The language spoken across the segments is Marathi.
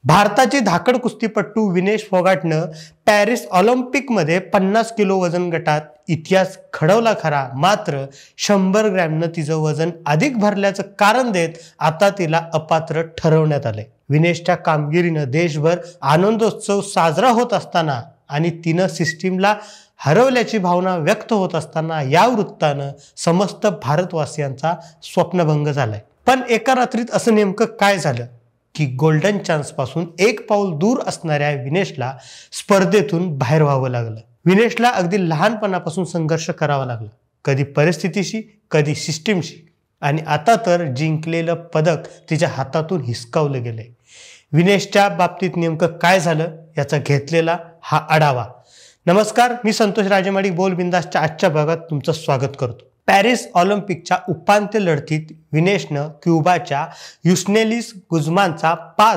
भारताचे धाकड कुस्तीपटू विनेश फोगाटनं पॅरिस ऑलिम्पिकमध्ये 50 किलो वजन गटात इतिहास घडवला खरा, मात्र 100 ग्रॅमनं तिचं वजन अधिक भरल्याचं कारण देत आता तिला अपात्र ठरवण्यात आलंय। विनेशच्या कामगिरीनं देशभर आनंदोत्सव साजरा होत असताना आणि तिनं सिस्टीमला हरवल्याची भावना व्यक्त होत असताना या वृत्तानं समस्त भारतवासियांचा स्वप्नभंग झालाय। पण एका रात्रीत असं नेमकं काय झालं की गोल्डन चान्स पासून एक पाऊल दूर असणाऱ्या विनेशला स्पर्धेतून बाहेर व्हावं लागलं। विनेशला अगदी लहानपणापासून संघर्ष करावा लागला, कधी परिस्थितीशी, कधी सिस्टीमशी, आणि आता तर जिंकलेलं पदक तिच्या हातातून हिसकावलं गेलंय। विनेशच्या बाबतीत नेमकं काय झालं याचा घेतलेला हा आढावा। नमस्कार, मी संतोष राजेमाडी बोल बिंदासच्या आजच्या भागात तुमचं स्वागत करतो। पॅरिस ऑलिम्पिकच्या उपांत्य लढतीत विनेशनं क्युबाच्या युस्नेलिस गुझमानचा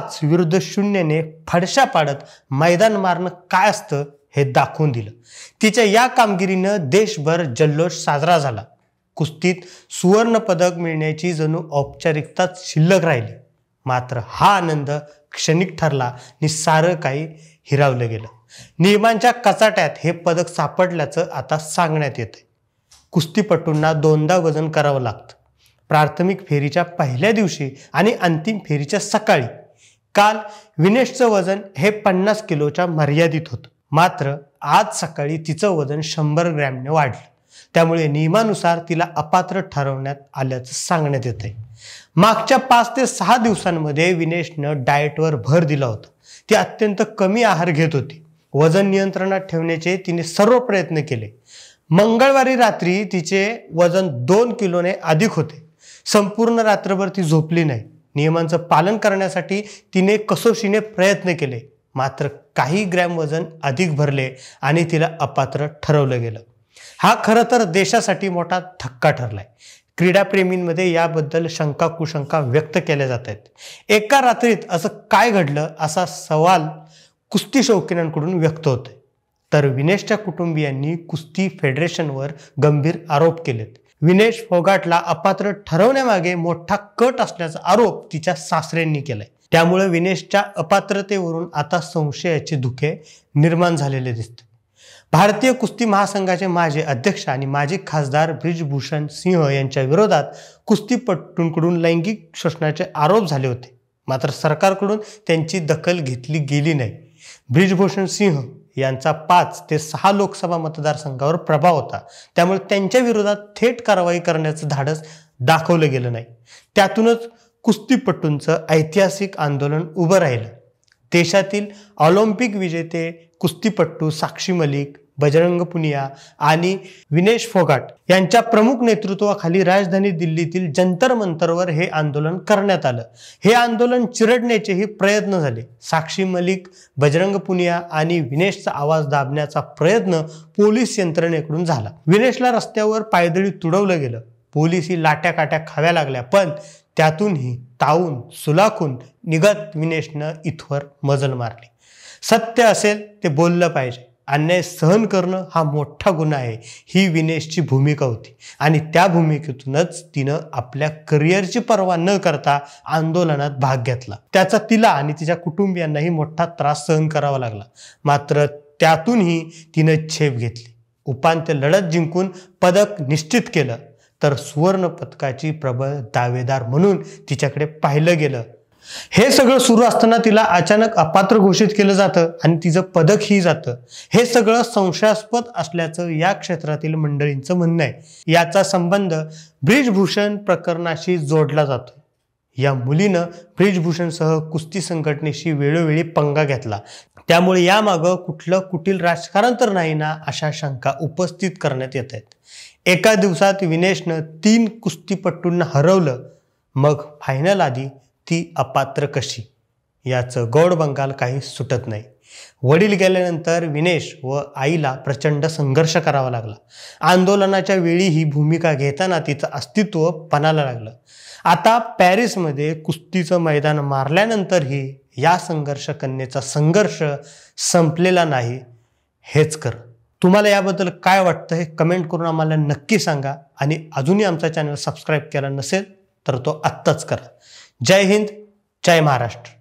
5-0 फडशा पाडत मैदान मारणं काय असतं हे दाखवून दिलं। तिच्या या कामगिरीनं देशभर जल्लोष साजरा झाला। कुस्तीत सुवर्ण पदक मिळण्याची जणू औपचारिकताच शिल्लक राहिली, मात्र हा आनंद क्षणिक ठरला आणि सारं काही हिरावलं गेलं। नियमांच्या कचाट्यात हे पदक सापडल्याचं आता सांगण्यात येतंय। कुस्तीपटूंना 2दा वजन करावं लागतं, प्राथमिक फेरीच्या पहिल्या दिवशी आणि अंतिम फेरीच्या सकाळी। काल विनेशचं वजन हे 50 किलोच्या मर्यादित होतं, मात्र आज सकाळी तिचं वजन 100 ग्रॅमने वाढलं। त्यामुळे नियमानुसार तिला अपात्र ठरवण्यात आल्याचं सांगण्यात येतंय। मागच्या 5 ते 6 दिवसांमध्ये विनेशनं डाएटवर भर दिला होता। ती अत्यंत कमी आहार घेत होती। वजन नियंत्रणात ठेवण्याचे तिने सर्व प्रयत्न केले। मंगळवारी रात्री तिचे वजन 2 किलोने अधिक होते। संपूर्ण रात्रभर ती झोपली नाही। नियमांचं पालन करण्यासाठी तिने कसोशीने प्रयत्न केले, मात्र काही ग्रॅम वजन अधिक भरले आणि तिला अपात्र ठरवलं गेलं। हा खरं तर देशासाठी मोठा धक्का ठरलाय। क्रीडाप्रेमींमध्ये याबद्दल शंका कुशंका व्यक्त केल्या जात आहेत। एका रात्रीत असं काय घडलं असा सवाल कुस्ती शौकीनांकडून व्यक्त होतोय, तर विनेशच्या कुटुंबियांनी कुस्ती फेडरेशनवर गंभीर आरोप केलेत। विनेश फोगाटला अपात्र ठरवण्यामागे मोठा कट असल्याचा आरोप तिच्या सासऱ्यांनी केलाय। त्यामुळे विनेशच्या अपात्रतेवरून आता संशयाचे धुके निर्माण झालेले दिसते। भारतीय कुस्ती महासंघाचे माजी अध्यक्ष आणि माजी खासदार ब्रिजभूषण सिंह यांच्या विरोधात कुस्तीपटूंकडून लैंगिक शोषणाचे आरोप झाले होते, मात्र सरकारकडून त्यांची दखल घेतली गेली नाही। ब्रिजभूषण सिंह यांचा 5 ते 6 लोकसभा मतदारसंघावर प्रभाव होता, त्यामुळे त्यांच्या विरोधात थेट कारवाई करण्याचं धाडस दाखवलं गेलं नाही। त्यातूनच कुस्तीपटूंचं ऐतिहासिक आंदोलन उभं राहिलं। देशातील ऑलिम्पिक विजेते कुस्तीपटू साक्षी मलिक, बजरंग पुनिया आणि विनेश फोगाट यांच्या प्रमुख नेतृत्वाखाली राजधानी दिल्लीतील जंतर मंतरवर हे आंदोलन करण्यात आलं। हे आंदोलन चिरडण्याचेही प्रयत्न झाले। साक्षी मलिक, बजरंग पुनिया आणि विनेशचा आवाज दाबण्याचा प्रयत्न पोलीस यंत्रणेकडून झाला। विनेशला रस्त्यावर पायदळी तुडवलं गेलं, पोलिसी लाट्या काट्या खाव्या लागल्या, पण त्यातूनही तावून सुलाखून निघत विनेशनं इथवर मजल मारली। सत्य असेल ते बोललं पाहिजे, अन्याय सहन करणं हा मोठा गुन्हा आहे, ही विनेशची भूमिका होती आणि त्या भूमिकेतूनच तिनं आपल्या करिअरची पर्वा न करता आंदोलनात भाग घेतला। त्याचा तिला आणि तिच्या कुटुंबियांनाही मोठा त्रास सहन करावा लागला, मात्र त्यातूनही तिनं झेप घेतली। उपांत्य लढत जिंकून पदक निश्चित केलं, तर सुवर्ण पदकाची प्रबळ दावेदार म्हणून तिच्याकडे पाहिलं गेलं। हे सगळं सुरू असताना तिला अचानक अपात्र घोषित केलं जातं आणि तिचं पदकही जातं। हे सगळं संशयास्पद असल्याचं या क्षेत्रातील मंडळींचं म्हणणं आहे। याचा संबंध ब्रिजभूषण प्रकरणाशी जोडला जातो। या मुलीनं ब्रिजभूषणसह कुस्ती संघटनेशी वेळोवेळी पंगा घेतला, त्यामुळे यामागं कुठलं कुटील राजकारण तर नाही ना, अशा शंका उपस्थित करण्यात येत आहेत। एका दिवसात विनेशनं 3 कुस्तीपटूंना हरवलं, मग फायनल आधी ती अपात्र कशी याचं गौड बंगाल काही सुटत नाही। वडील गेल्यानंतर विनेश व आईला प्रचंड संघर्ष करावा लागला। आंदोलनाच्या वेळी ही भूमिका घेताना तिचं अस्तित्व पणाला लागलं। आता पॅरिसमध्ये कुस्तीचं मैदान मारल्यानंतरही या संघर्ष कन्येचा संघर्ष संपलेला नाही, हेच खरं। तुम्हाला याबद्दल काय वाटतं हे कमेंट करून आम्हाला नक्की सांगा आणि अजूनही आमचा चॅनल सबस्क्राईब केला नसेल तर तो आत्ताच करा। जय हिंद, जय महाराष्ट्र।